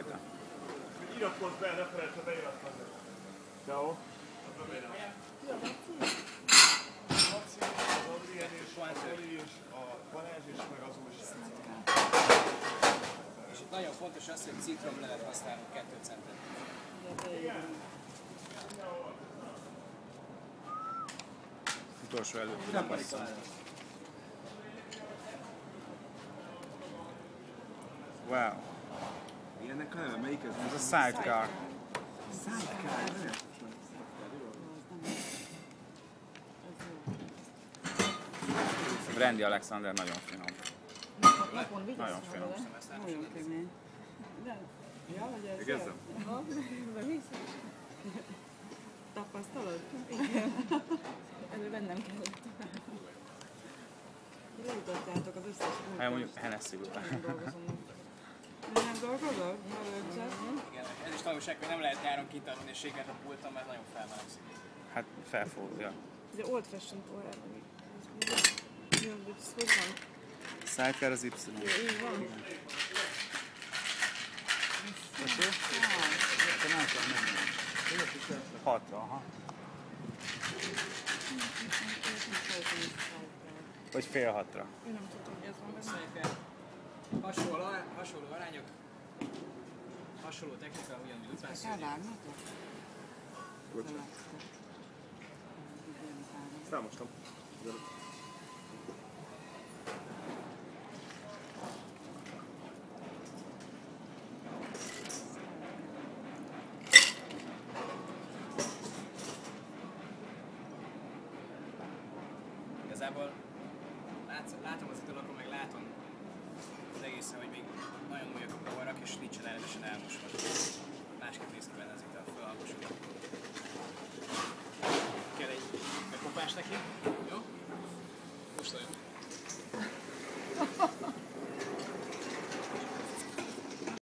rajta. Iratkozz be, ne felejtsd, ha beiratkozni. Ciao. Laci, az Adrien és a Zoli és a Balázs és meg az újság. És itt nagyon fontos az, hogy citromlevet használunk 2 centet. Utolsó előtt nem passzol. Wow. Ilyennek a neve? Melyik ez? Ez a sidecar. Sidecar? Brandy Alexander nagyon finom. Napon vigyázz Nagyon finom. vele. Nagyon kemény. De, ja, hogy ez... Kezdem. Aha, beviszem. Tapasztalod? Igen. Előbb bennem kellett. Leütöttátok az összes munkát. Hát mondjuk Hennessy után. Nem dolgozom. Nem dolgozok? Igen, ez is tanulság, hogy nem lehet nyáron kint a minőséget a pulton, mert nagyon felmelegszik. Hát felfogja. De old fashion pohár. Jó, de ez hogy van? Sidecar az Y. Jó, így van. Tessék? Te nem kell menni. 6-ra, aha. Vagy fél 6-ra. Én nem tudom, hogy ez van benne. Szépen. Hasonló arányok, hasonló technika, ugyanúgy után Elvágnatok? Bocsánat. Számostam. Igazából látom az italakon, meg látom az egészen, hogy még nagyon újak a poharak, és nincsen eredesen elmosva. Másképp néz ki benne az ital, fölhalmosodott. Kell egy kopás neki.